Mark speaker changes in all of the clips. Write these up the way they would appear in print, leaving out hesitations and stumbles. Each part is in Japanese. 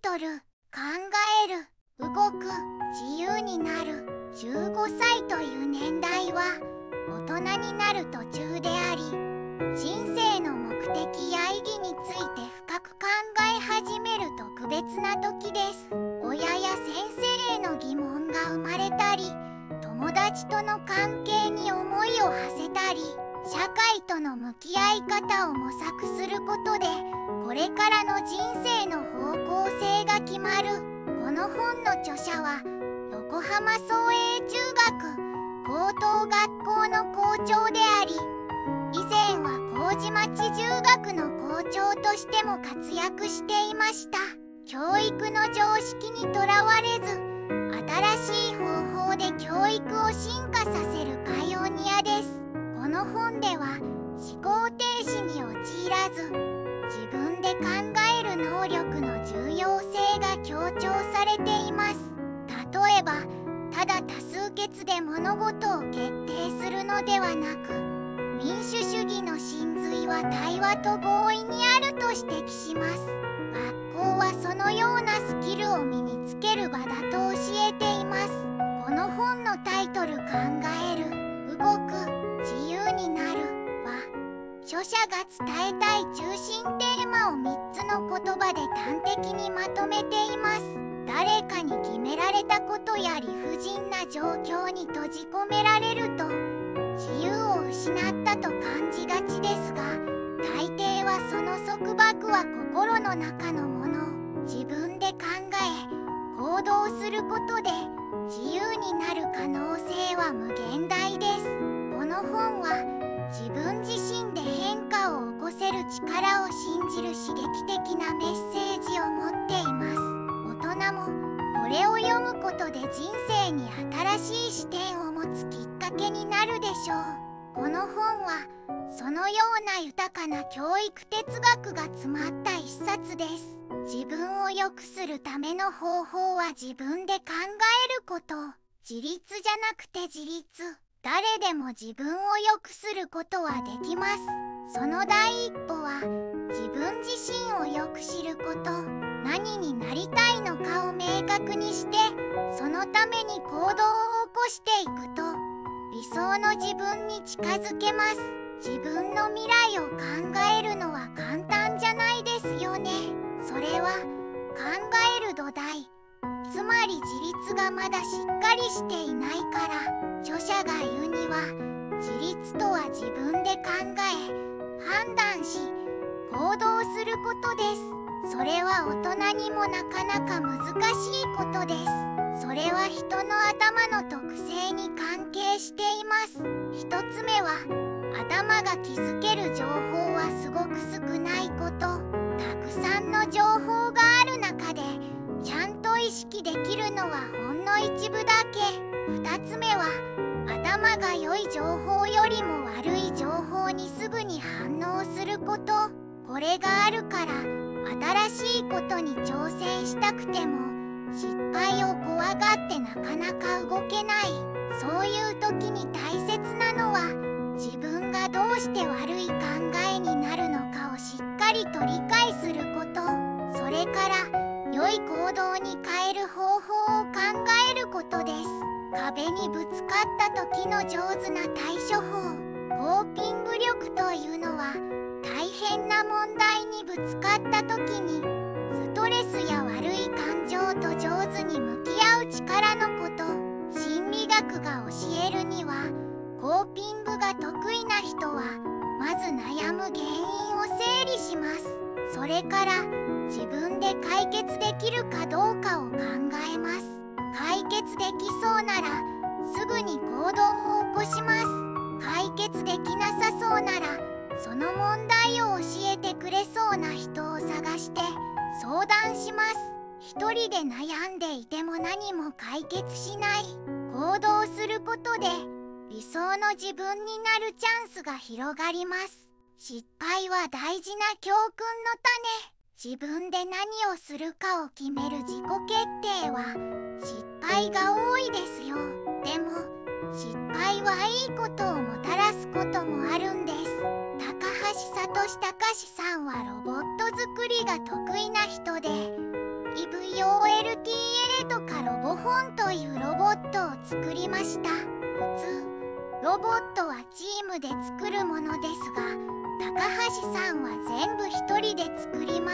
Speaker 1: トル「考える、動く、自由になる」。15歳という年代は大人になる途中であり、人生の目的や意義について深く考え始める特別な時です。親や先生への疑問が生まれたり、友達との関係に思いを馳せたり、社会との向き合い方を模索することで、これからの人生の方向性が決まる。この本の著者は横浜創英中学高等学校の校長であり、以前は麹町中学の校長としても活躍していました。教育の常識にとらわれず、新しい方法で教育を進化させるパイオニアです。この本では思考停止に陥らず、自分で考える能力の重要性が強調されています。例えば、ただ多数決で物事を決定するのではなく、民主主義の真髄は対話と合意にあると指摘します。学校はそのようなスキルを身につける場だと教えています。この本のタイトル「考える、動く、自由になる」は、著者が伝えたい中心テーマを3つの言葉で端的にまとめています。誰かに決められたことや理不尽な状況に閉じ込められると、自由を失ったと感じがちですが、大抵はその束縛は心の中のもの。自分で考え行動することで自由になる可能性は無限大です。この本は自分自身で変化を起こせる力を信じる刺激的なメッセージを持っています。大人もこれを読むことで人生に新しい視点を持つきっかけになるでしょう。この本はそのような豊かな教育哲学が詰まった一冊です。自分を良くするための方法は自分で考えること。自立じゃなくて自立。誰でも自分を良くすることはできます。その第一歩は自分自身をよく知ること。何になりたいのかを明確にして、そのために行動を起こしていくと理想の自分に近づけます。自分の未来を考えるのは簡単じゃないですよね。それは考える土台、つまり自立がまだしっかりしていないから。著者が言うには、自立とは自分で考え判断し行動することです。それは大人にもなかなか難しいことです。それは人の頭の特性に関係しています。一つ目は、頭が気づける情報はすごく少ないこと。たくさんの情報がある中でちゃんと意識できるのはほんの一部だけ。二つ目は、頭が良い情報よりも悪い情報にすぐに反応すること。これがあるから新しいことに挑戦したくても失敗を怖がってなかなか動けない。そういう時に大切なのは、自分がどうして悪い考えになるのかをしっかりと理解すること。それから良い行動に変える方法を考えることです。壁にぶつかった時の上手な対処法。コーピング力というのは、大変な問題にぶつかった時にストレスや悪い感情と上手に向き合う力のこと。心理学が教えるには、コーピングが得意な人はまず悩む原因を整理します。それから自分で解決できるかどうかを考えます。解決できそうならすぐに行動を起こします。解決できなさそうなら、その問題を教えてくれそうな人を探して相談します。一人で悩んでいても何も解決しない。行動することで理想の自分になるチャンスが広がります。失敗は大事な教訓の種。自分で何をするかを決める自己決定は失敗が多いですよ。でも失敗はいいことをもたらすこともあるんです。高橋聡隆さんはロボット作りが得意な人で、いぶポンというロボットを作りました。普通ロボットはチームで作るものですが、高橋さんは全部一人で作ります。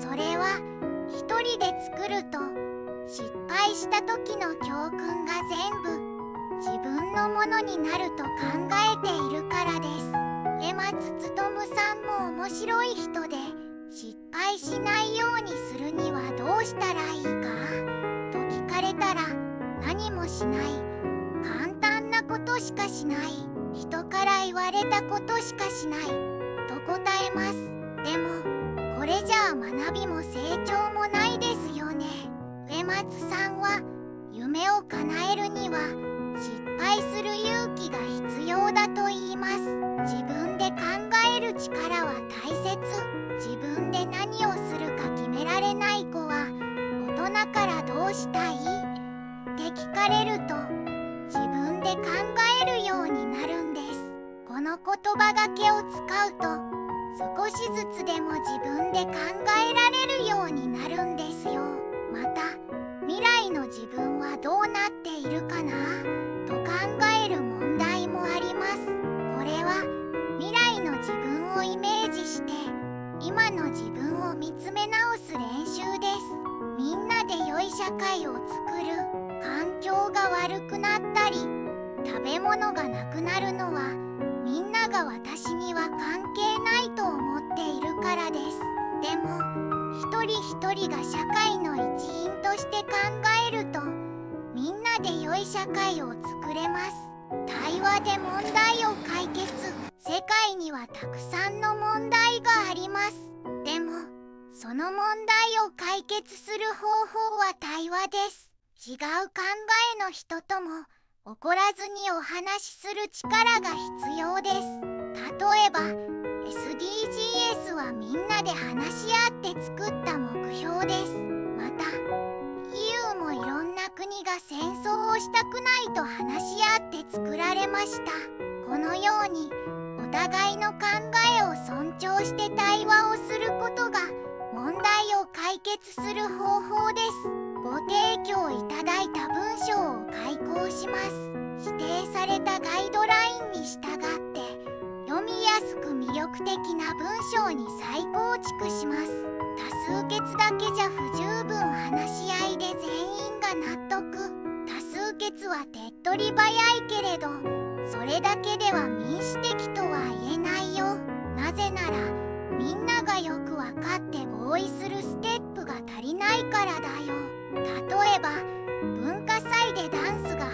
Speaker 1: それは一人で作ると失敗した時の教訓が全部自分のものになると考えているからです。江松勉さんも面白い人で、失敗しないようにするにはどうしたらいいかと聞かれたら、何もしない、簡単なことしかしない、人から言われたことしかしないと答えます。でもこれじゃあ学びも成長もないですよね。上松さんは夢を叶えるには失敗する勇気が必要だと言います。自分で考える力は大切。自分で何をするか決められない子は、大人からどうしたいって聞かれると自分で考えるようになるんです。この言葉がけを使うと少しずつでも自分で考えられるようになるんですよ。また未来の自分はどうなっているかなと考える問題もあります。これは未来の自分をイメージして今の自分を見つめ直す練習です。みんなで良い社会を作る。環境が悪くなったり食べ物がなくなるのはみんなが私には関係ないと思っているからです。でも一人一人が社会の一員として考えるとみんなで良い社会を作れます。対話で問題を解決。世界にはたくさんの問題があります。でもその問題を解決する方法は対話です。違う考えの人とも怒らずにお話しする力が必要です。例えば SDGs はみんなで話し合って作った目標です。また EU もいろんな国が戦争をしたくないと話し合って作られました。このようにお互いの考えを尊重して対話をすることが問題を解決する方法です。ご提供いただいた文章を開講します。指定されたガイドラインに従って読みやすく魅力的な文章に再構築します。多数決だけじゃ不十分、話し合いで全員が納得。多数決は手っ取り早いけれどそれだけでは民主的とは言えないよ。なぜならみんながよく分かって合意するステップが足りないからだよ。例えば文化祭でダンスが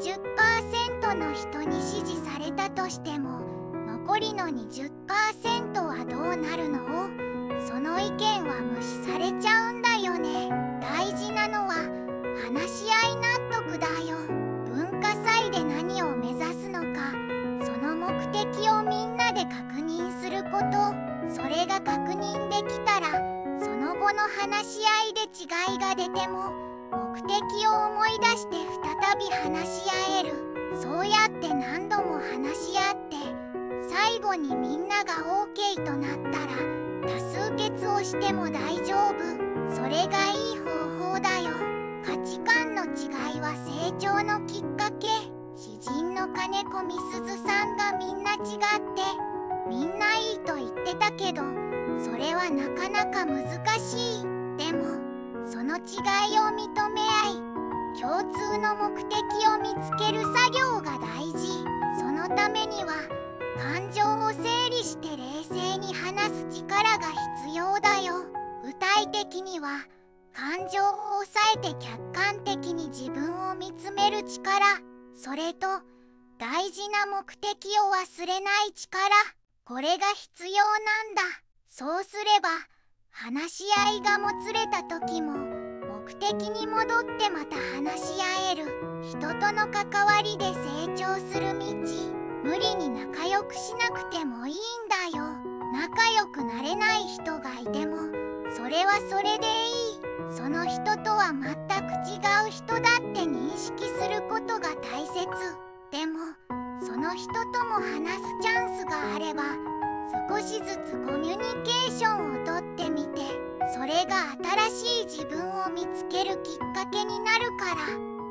Speaker 1: 80% の人に支持されたとしても残りの 20% はどうなるの？その意見は無視されちゃうんだよね。大事なのは話し合い納得だよ。文化祭で何を目指すのか、その目的をみんなで確認すること。それが確認できたらその後の話し合いで違いが出ても目的を思い出して再び話し合える。そうやって何度も話し合って最後にみんなが OK となったら多数決をしても大丈夫。それがいい方法だよ。価値観の違いは成長のきっかけ。詩人の金子みすずさんがみんな違ってみんないいと言ってたけどそれはなかなか難しい。でもその違いを認め合い共通の目的を見つける作業が大事。そのためには感情を整理して冷静に話す力が必要だよ。具体的には感情を抑えて客観的に自分を見つめる力、それと大事な目的を忘れない力、これが必要なんだ。そうすれば話し合いがもつれた時も目的に戻ってまた話し合える。人との関わりで成長する道。無理に仲良くしなくてもいいんだよ。仲良くなれない人がいてもそれはそれでいい。その人とは全く違う人だって認識することが大切。でもその人とも話すチャンスがあれば少しずつコミュニケーションをとってみて、それが新しい自分を見つけるきっかけになるから。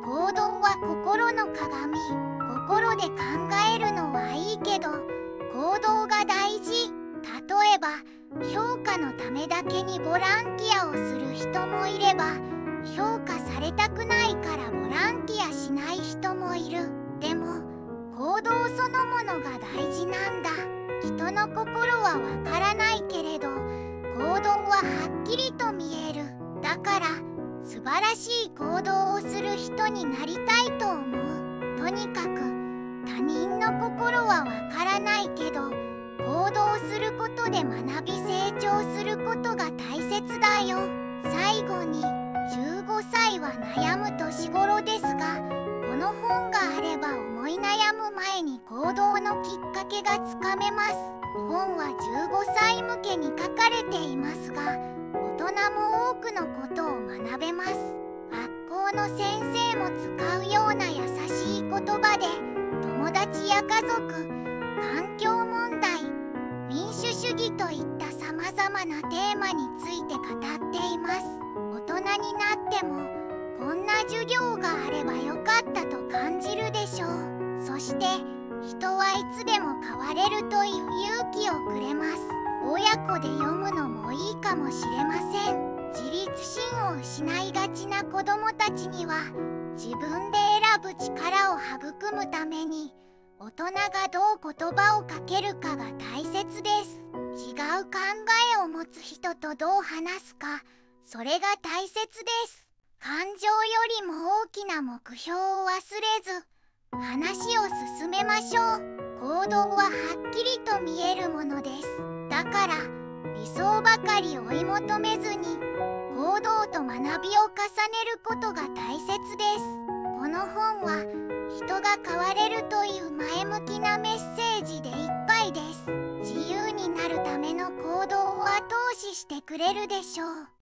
Speaker 1: 行動は心の鏡。心で考えるのはいいけど行動が大事。例えば評価のためだけにボランティアをする人もいれば、評価されたくないからボランティアしない人もいる。でも行動そのものが大事なんだ。人の心はわからないけれど行動ははっきりと見える。だから素晴らしい行動をする人になりたいと思う。とにかく他人の心はわからないけど行動することで学び成長することが大切だよ。最後に、15歳は悩む年頃ですが、この本があれば思い悩む前に行動のきっかけがつかめます。本は15歳向けに書かれていますが、大人も多くのことを学べます。学校の先生も使うような優しい言葉で、友達や家族、環境問題、民主主義といったさまざまなテーマについて語っています。大人になってもこんな授業があればよかったと感じるでしょう。そして人はいつでも変われるという勇気をくれます。親子で読むのもいいかもしれません。自立心を失いがちな子どもたちには自分で選ぶ力を育むために大人がどう言葉をかけるかが大切です。違う考えを持つ人とどう話すか、それが大切です。感情よりも大きな目標を忘れず話を進めましょう。行動ははっきりと見えるものです。だから理想ばかり追い求めずに行動と学びを重ねることが大切です。この本は人が変われるという前向きなメッセージでいっぱいです。自由になるための行動を後押ししてくれるでしょう。